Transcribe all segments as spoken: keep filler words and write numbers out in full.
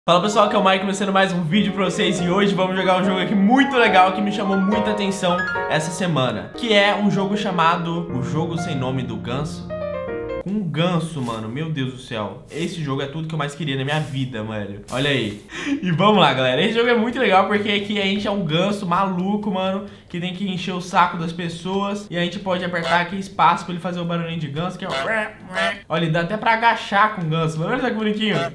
Fala pessoal, aqui é o Mike começando mais um vídeo pra vocês. E hoje vamos jogar um jogo aqui muito legal que me chamou muita atenção essa semana, que é um jogo chamado O Jogo Sem Nome do Ganso. Um ganso, mano, meu Deus do céu. Esse jogo é tudo que eu mais queria na minha vida, mano. Olha aí. E vamos lá, galera. Esse jogo é muito legal porque aqui a gente é um ganso maluco, mano, que tem que encher o saco das pessoas. E a gente pode apertar aqui espaço pra ele fazer o barulhinho de ganso, que é o... Olha, dá até pra agachar com o ganso, mano. Olha que bonitinho.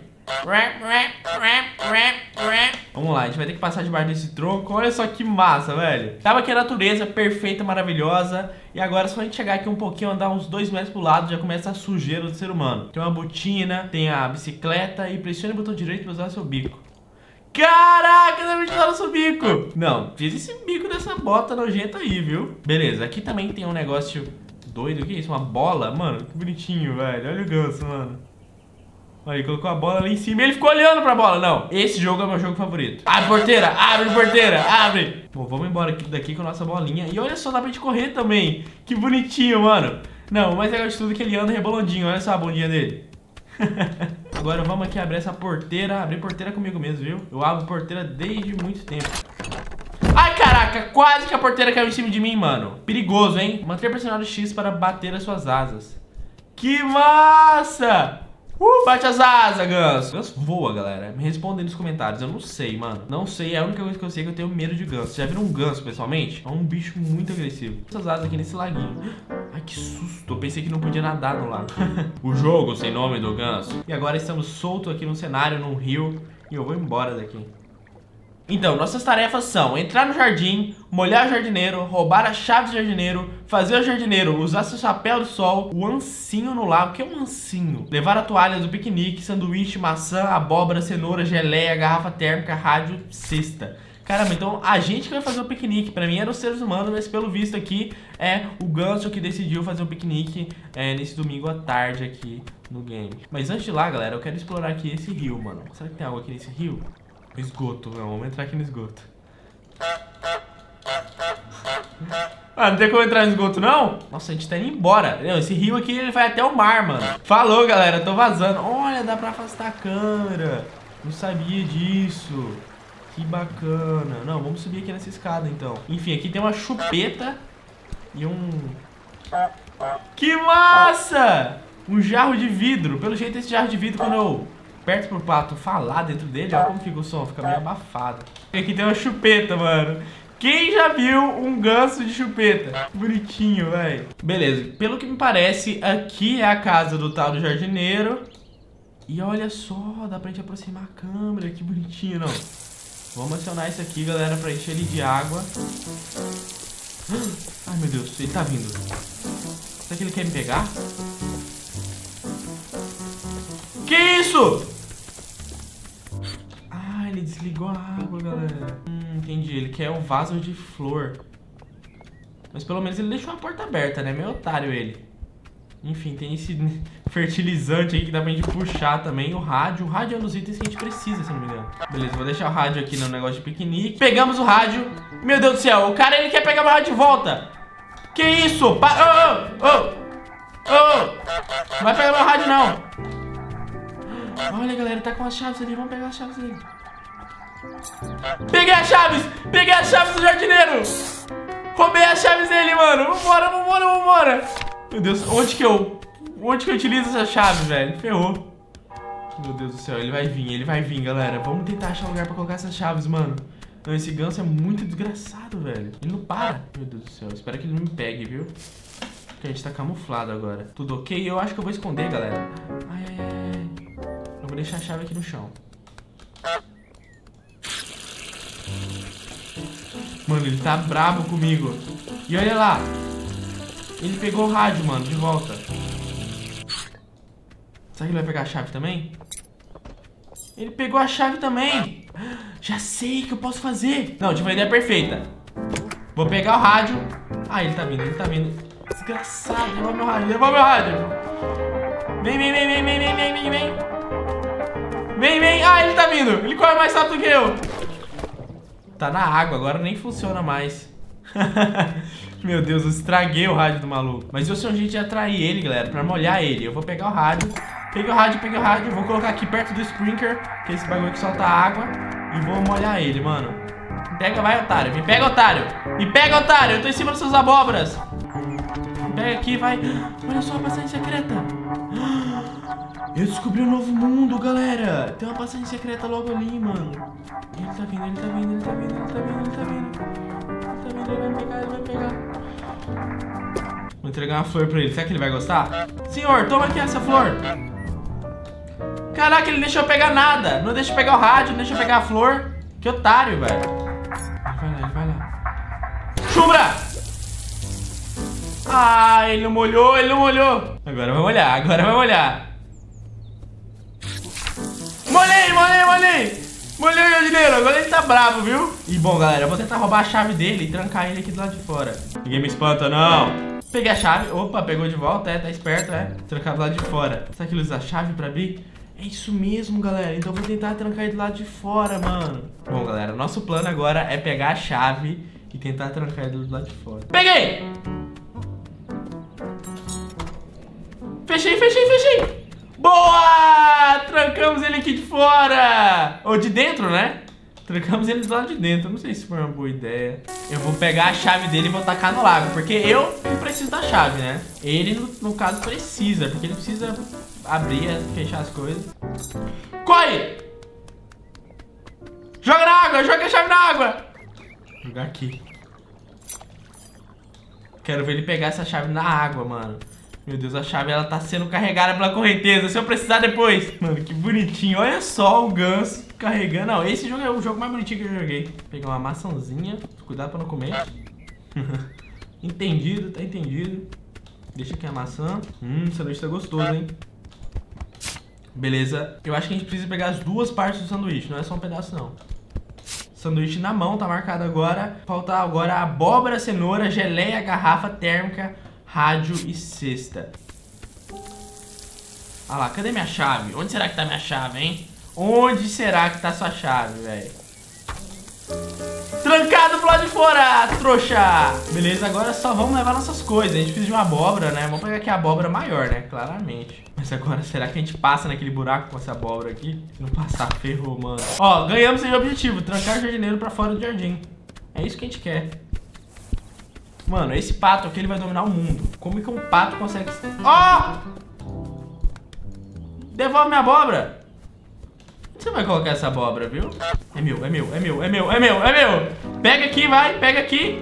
Vamos lá, a gente vai ter que passar debaixo desse tronco. Olha só que massa, velho. Tava aqui a natureza perfeita, maravilhosa. E agora só a gente chegar aqui um pouquinho, andar uns dois metros pro lado, já começa a sujeira do ser humano. Tem uma botina, tem a bicicleta. E pressione o botão direito pra usar seu bico. Caraca, deve usar o seu bico. Não, fiz esse bico dessa bota nojenta aí, viu? Beleza, aqui também tem um negócio doido. O que é isso? Uma bola? Mano, que bonitinho, velho. Olha o ganso, mano. Aí, colocou a bola ali em cima e ele ficou olhando pra bola. Não, esse jogo é meu jogo favorito. Abre porteira, abre porteira, abre. Bom, vamos embora aqui, daqui com a nossa bolinha. E olha só, dá pra gente correr também. Que bonitinho, mano. Não, o mais legal de tudo é que ele anda rebolandinho. Olha só a bundinha dele. Agora vamos aqui abrir essa porteira. Abrir porteira comigo mesmo, viu? Eu abro porteira desde muito tempo. Ai, caraca, quase que a porteira caiu em cima de mim, mano. Perigoso, hein? Manter pressionado X para bater as suas asas. Que massa! Uh, bate as asas, ganso. Ganso voa, galera. Me respondem nos comentários. Eu não sei, mano. Não sei. É a única coisa que eu sei é que eu tenho medo de ganso. Já viram um ganso, pessoalmente? É um bicho muito agressivo. Essas asas aqui nesse laguinho. Ai, que susto. Eu pensei que não podia nadar no lago. O jogo sem nome do ganso. E agora estamos soltos aqui no cenário, num rio. E eu vou embora daqui. Então, nossas tarefas são entrar no jardim, molhar o jardineiro, roubar as chaves do jardineiro, fazer o jardineiro usar seu chapéu de sol, o ancinho no lago. O que é um ancinho? Levar a toalha do piquenique, sanduíche, maçã, abóbora, cenoura, geleia, garrafa térmica, rádio, cesta. Caramba, então a gente que vai fazer o piquenique. Pra mim eram os seres humanos, mas pelo visto aqui é o ganso que decidiu fazer o piquenique é, nesse domingo à tarde aqui no game. Mas antes de lá, galera, eu quero explorar aqui esse rio, mano. Será que tem água aqui nesse rio? Esgoto, não, vamos entrar aqui no esgoto. Ah, não tem como entrar no esgoto, não? Nossa, a gente tá indo embora. Não, esse rio aqui, ele vai até o mar, mano. Falou, galera, tô vazando. Olha, dá pra afastar a câmera. Não sabia disso. Que bacana. Não, vamos subir aqui nessa escada, então. Enfim, aqui tem uma chupeta e um... Que massa! Um jarro de vidro. Pelo jeito, esse jarro de vidro, quando eu... perto pro pato falar dentro dele, olha como fica o som, fica meio abafado. E aqui tem uma chupeta, mano. Quem já viu um ganso de chupeta? Bonitinho, velho. Beleza, pelo que me parece, aqui é a casa do tal do jardineiro. E olha só, dá pra gente aproximar a câmera, que bonitinho, não. Vamos acionar isso aqui, galera, pra encher ele de água. Ai, meu Deus, ele tá vindo. Será que ele quer me pegar? Que isso? Ah, ele desligou a água, galera. Hum, entendi. Ele quer um vaso de flor. Mas pelo menos ele deixou a porta aberta, né? Meio otário ele. Enfim, tem esse fertilizante aí que dá pra gente puxar também. O rádio. O rádio é um dos itens que a gente precisa, se não me engano. Beleza, vou deixar o rádio aqui no negócio de piquenique. Pegamos o rádio. Meu Deus do céu, o cara ele quer pegar meu rádio de volta. Que isso? Pa oh, oh, oh. Não vai pegar meu rádio, não. Olha, galera, tá com as chaves ali. Vamos pegar as chaves dele. Peguei as chaves! Peguei as chaves do jardineiro! Roubei as chaves dele, mano! Vambora, vambora, vambora! Meu Deus, onde que eu... Onde que eu utilizo essa chave, velho? Ferrou. Meu Deus do céu, ele vai vir, ele vai vir, galera. Vamos tentar achar um lugar pra colocar essas chaves, mano. Não, esse ganso é muito desgraçado, velho. Ele não para. Meu Deus do céu, espero que ele não me pegue, viu? Porque a gente tá camuflado agora. Tudo ok? Eu acho que eu vou esconder, galera. Ai, ai, ai. Eu vou deixar a chave aqui no chão. Mano, ele tá brabo comigo. E olha lá. Ele pegou o rádio, mano, de volta. Será que ele vai pegar a chave também? Ele pegou a chave também. Já sei o que eu posso fazer. Não, tive uma ideia perfeita. Vou pegar o rádio. Ah, ele tá vindo, ele tá vindo. Desgraçado, levou meu rádio, levou meu rádio. Vem, vem, vem, vem, vem, vem, vem, vem, vem. Vem, vem. Ah, ele tá vindo. Ele corre mais rápido que eu. Tá na água, agora nem funciona mais. Meu Deus, eu estraguei o rádio do maluco. Mas eu sei um jeito de atrair ele, galera, pra molhar ele. Eu vou pegar o rádio. Peguei o rádio, peguei o rádio. Vou colocar aqui perto do sprinkler, que é esse bagulho que solta água. E vou molhar ele, mano. Me pega, vai, otário. Me pega, otário. Me pega, otário. Eu tô em cima das suas abóboras. Me pega aqui, vai. Olha só a passagem secreta. Eu descobri um novo mundo, galera. Tem uma passagem secreta logo ali, mano. Ele tá vindo, ele tá vindo, ele tá vindo, ele tá vindo, ele tá vindo. Ele tá vindo, ele vai pegar, ele vai pegar. Vou entregar uma flor pra ele. Será que ele vai gostar? Senhor, toma aqui essa flor. Caraca, ele deixou eu pegar nada. Não deixa eu pegar o rádio, não deixa eu pegar a flor. Que otário, velho. Ele vai lá, ele vai lá. Chumbra! Ah, ele não molhou, ele não molhou. Agora vai molhar, agora vai molhar. Molhei, molhei, molhei. Molhei o jardineiro, agora ele tá bravo, viu? E bom, galera, eu vou tentar roubar a chave dele e trancar ele aqui do lado de fora. Ninguém me espanta, não. Peguei a chave, opa, pegou de volta, é, tá esperto, é. Trancar do lado de fora. Será que ele usa a chave pra abrir? É isso mesmo, galera, então eu vou tentar trancar ele do lado de fora, mano. Bom, galera, o nosso plano agora é pegar a chave e tentar trancar ele do lado de fora. Peguei! Fechei, fechei, fechei! Boa! Trancamos ele aqui de fora! Ou de dentro, né? Trancamos ele do lado de dentro. Não sei se foi uma boa ideia. Eu vou pegar a chave dele e vou tacar no lago. Porque eu não preciso da chave, né? Ele, no, no caso, precisa. Porque ele precisa abrir, fechar as coisas. Corre! Joga na água! Joga a chave na água! Vou jogar aqui. Quero ver ele pegar essa chave na água, mano. Meu Deus, a chave ela tá sendo carregada pela correnteza. Se eu precisar depois. Mano, que bonitinho. Olha só o ganso carregando. Não, esse jogo é o jogo mais bonitinho que eu joguei. Vou pegar uma maçãzinha. Cuidado pra não comer. Entendido, tá entendido. Deixa aqui a maçã. Hum, esse sanduíche tá gostoso, hein? Beleza. Eu acho que a gente precisa pegar as duas partes do sanduíche. Não é só um pedaço, não. Sanduíche na mão, tá marcado agora. Falta agora abóbora, cenoura, geleia, garrafa térmica, rádio e cesta. Ah lá, cadê minha chave? Onde será que tá minha chave, hein? Onde será que tá sua chave, velho? Trancado pro lado de fora, trouxa! Beleza, agora só vamos levar nossas coisas. A gente precisa de uma abóbora, né? Vamos pegar aqui a abóbora maior, né? Claramente. Mas agora, será que a gente passa naquele buraco com essa abóbora aqui? Se não passar, ferrou, mano. Ó, ganhamos esse objetivo. Trancar o jardineiro pra fora do jardim. É isso que a gente quer. Mano, esse pato aqui, ele vai dominar o mundo. Como que um pato consegue... Ó! Oh! Devolve minha abóbora. Onde você vai colocar essa abóbora, viu? É meu, é meu, é meu, é meu, é meu, é meu. Pega aqui, vai, pega aqui.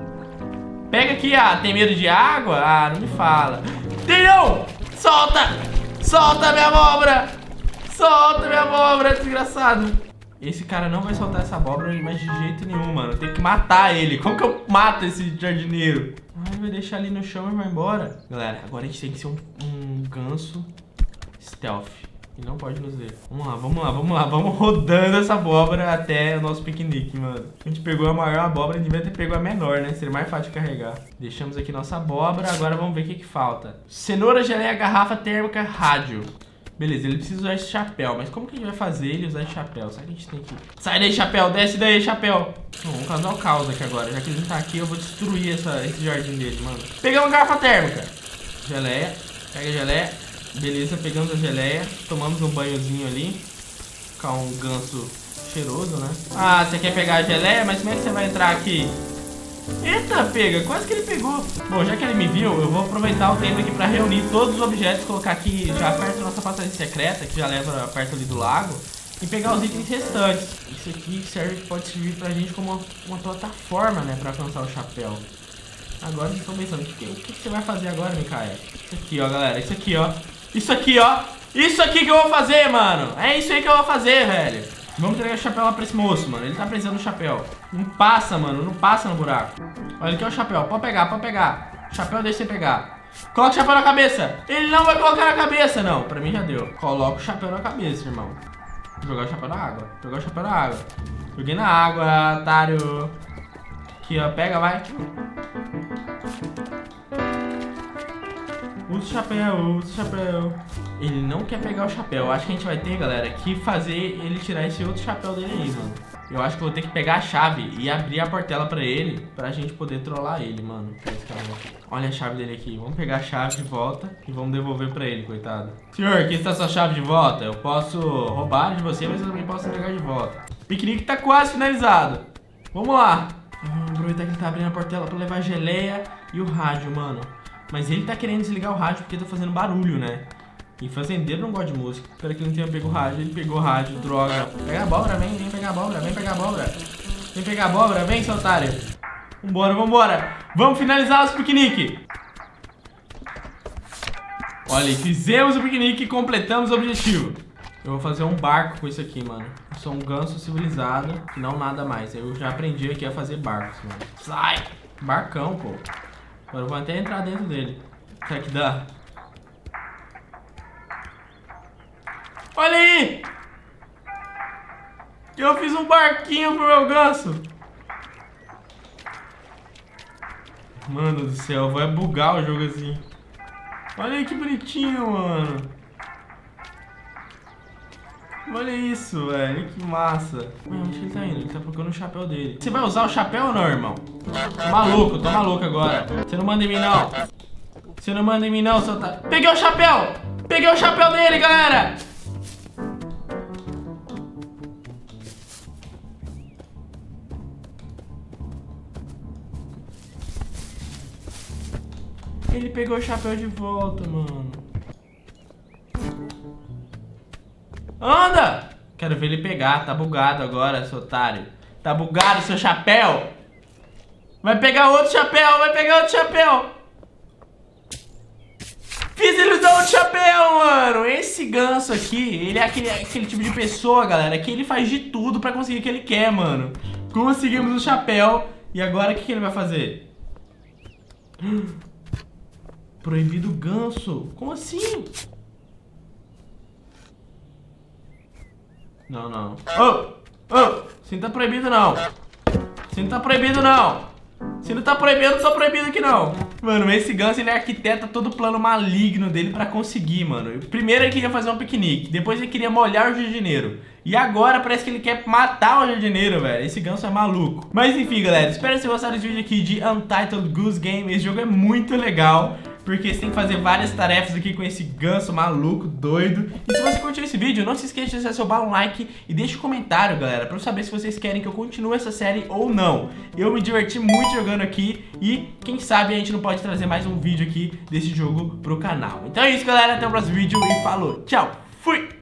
Pega aqui, ah, tem medo de água? Ah, não me fala. Tem não! Solta! Solta minha abóbora! Solta minha abóbora, desgraçado. Esse cara não vai soltar essa abóbora, mas de jeito nenhum, mano. Tem que matar ele. Como que eu mato esse jardineiro? Ah, ele vai deixar ali no chão e vai embora. Galera, agora a gente tem que ser um, um ganso stealth. E não pode nos ver. Vamos lá, vamos lá, vamos lá. Vamos rodando essa abóbora até o nosso piquenique, mano. A gente pegou a maior abóbora, a gente devia ter pegado a menor, né? Seria mais fácil de carregar. Deixamos aqui nossa abóbora. Agora vamos ver o que que falta. Cenoura, geleia, garrafa térmica, rádio. Beleza, ele precisa usar esse chapéu. Mas como que a gente vai fazer ele usar esse chapéu? Será que a gente tem que... Sai daí, chapéu! Desce daí, chapéu! Não, vamos causar o caos aqui agora. Já que ele não tá aqui, eu vou destruir essa, esse jardim dele, mano. Pegamos a garrafa térmica. Geleia. Pega a geleia. Beleza, pegamos a geleia. Tomamos um banhozinho ali. Ficar um ganso cheiroso, né? Ah, você quer pegar a geleia? Mas como é que você vai entrar aqui? Eita, pega! Quase que ele pegou. Bom, já que ele me viu, eu vou aproveitar o tempo aqui pra reunir todos os objetos, colocar aqui já perto da nossa passagem secreta, que já leva perto ali do lago, e pegar os itens restantes. Isso aqui serve, pode servir pra gente como uma, uma plataforma, né, pra alcançar o chapéu. Agora vocês estão pensando, o que, o que você vai fazer agora, Mikael? Isso aqui, ó, galera, isso aqui, ó. Isso aqui, ó. Isso aqui que eu vou fazer, mano. É isso aí que eu vou fazer, velho. Vamos entregar o chapéu lá pra esse moço, mano. Ele tá precisando do chapéu. Não passa, mano. Não passa no buraco. Olha aqui é o chapéu. Pode pegar, pode pegar. Chapéu deixa você pegar. Coloca o chapéu na cabeça. Ele não vai colocar na cabeça, não. Pra mim já deu. Coloca o chapéu na cabeça, irmão. Vou jogar o chapéu na água. Jogar o chapéu na água. Joguei na água, otário. Aqui, ó. Pega, vai. Usa o chapéu, usa o chapéu. Ele não quer pegar o chapéu. Acho que a gente vai ter, galera, que fazer ele tirar esse outro chapéu dele aí, mano. Eu acho que eu vou ter que pegar a chave e abrir a portela pra ele, pra gente poder trollar ele, mano. Olha a chave dele aqui. Vamos pegar a chave de volta e vamos devolver pra ele, coitado. Senhor, aqui está a sua chave de volta. Eu posso roubar de você, mas eu também posso pegar de volta. O piquenique tá quase finalizado. Vamos lá. Vamos aproveitar que ele tá abrindo a portela pra levar a geleia e o rádio, mano. Mas ele tá querendo desligar o rádio porque tá fazendo barulho, né? E fazendeiro não gosta de música. Espero que ele não tenha pego o rádio. Ele pegou o rádio, droga. Pega a abóbora, vem, vem pegar a abóbora, vem pegar a abóbora. Vem pegar a abóbora, vem, seu otário. Vambora, vambora. Vamos finalizar os piquenique. Olha, fizemos o piquenique e completamos o objetivo. Eu vou fazer um barco com isso aqui, mano. Eu sou um ganso civilizado, que não nada mais. Eu já aprendi aqui a fazer barcos, mano. Sai! Barcão, pô. Agora eu vou até entrar dentro dele. Será que dá? Olha aí! Eu fiz um barquinho pro meu ganso. Mano do céu, vai bugar o jogo assim. Olha aí que bonitinho, mano. Olha isso, velho. Que massa. Ué, onde ele tá indo? Ele tá procurando o chapéu dele. Você vai usar o chapéu ou não, irmão? Tô maluco, tô maluco agora. Você não manda em mim, não. Você não manda em mim, não, seu tá... Peguei o chapéu! Peguei o chapéu dele, galera! Ele pegou o chapéu de volta, mano. Anda! Quero ver ele pegar. Tá bugado agora, seu otário. Tá bugado, seu chapéu. Vai pegar outro chapéu. Vai pegar outro chapéu. Fiz ele usar outro chapéu, mano. Esse ganso aqui, ele é aquele, aquele tipo de pessoa, galera, que ele faz de tudo pra conseguir o que ele quer, mano. Conseguimos o chapéu. E agora o que, que ele vai fazer? Proibido ganso. Como assim? Não, não. Oh! Oh! Você não tá proibido, não. Você não tá proibido, não. Você não tá proibido, eu não sou proibido aqui, não. Mano, esse ganso, ele arquiteta todo o plano maligno dele pra conseguir, mano. Primeiro ele queria fazer um piquenique. Depois ele queria molhar o jardineiro. E agora parece que ele quer matar o jardineiro, velho. Esse ganso é maluco. Mas enfim, galera. Espero que vocês gostaram desse vídeo aqui de Untitled Goose Game. Esse jogo é muito legal, porque você tem que fazer várias tarefas aqui com esse ganso maluco, doido. E se você curtiu esse vídeo, não se esqueça de deixar seu um like e deixe um comentário, galera, pra eu saber se vocês querem que eu continue essa série ou não. Eu me diverti muito jogando aqui e quem sabe a gente não pode trazer mais um vídeo aqui desse jogo pro canal. Então é isso, galera. Até o próximo vídeo e falou. Tchau. Fui!